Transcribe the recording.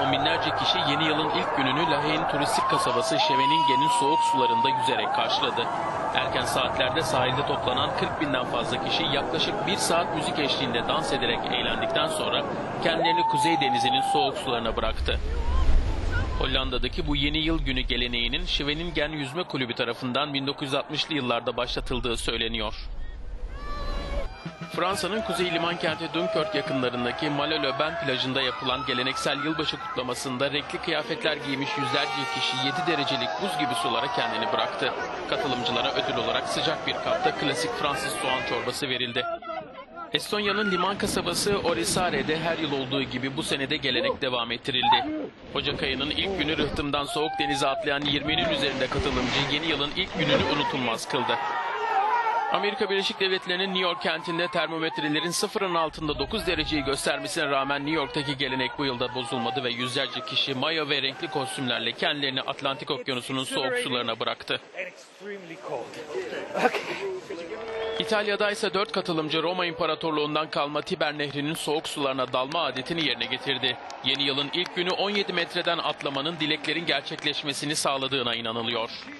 On binlerce kişi yeni yılın ilk gününü Lahey'in turistik kasabası Scheveningen'in soğuk sularında yüzerek karşıladı. Erken saatlerde sahilde toplanan 40 binden fazla kişi yaklaşık 1 saat müzik eşliğinde dans ederek eğlendikten sonra kendilerini Kuzey Denizi'nin soğuk sularına bıraktı. Hollanda'daki bu yeni yıl günü geleneğinin Scheveningen Yüzme Kulübü tarafından 1960'lı yıllarda başlatıldığı söyleniyor. Fransa'nın kuzey liman kenti Dunkirk yakınlarındaki Malles-le-Bain plajında yapılan geleneksel yılbaşı kutlamasında renkli kıyafetler giymiş yüzlerce kişi 7 derecelik buz gibi sulara kendini bıraktı. Katılımcılara ödül olarak sıcak bir kapta klasik Fransız soğan çorbası verildi. Estonya'nın liman kasabası Orissare'de her yıl olduğu gibi bu senede gelenek devam ettirildi. Ocak ayının ilk günü rıhtımdan soğuk denize atlayan 20'nin üzerinde katılımcı yeni yılın ilk gününü unutulmaz kıldı. Amerika Birleşik Devletleri'nin New York kentinde termometrelerin sıfırın altında 9 dereceyi göstermesine rağmen New York'taki gelenek bu yılda bozulmadı ve yüzlerce kişi mayo ve renkli kostümlerle kendilerini Atlantik Okyanusu'nun soğuk sularına bıraktı. İtalya'da ise 4 katılımcı Roma İmparatorluğundan kalma Tiber Nehri'nin soğuk sularına dalma adetini yerine getirdi. Yeni yılın ilk günü 17 metreden atlamanın dileklerin gerçekleşmesini sağladığına inanılıyor.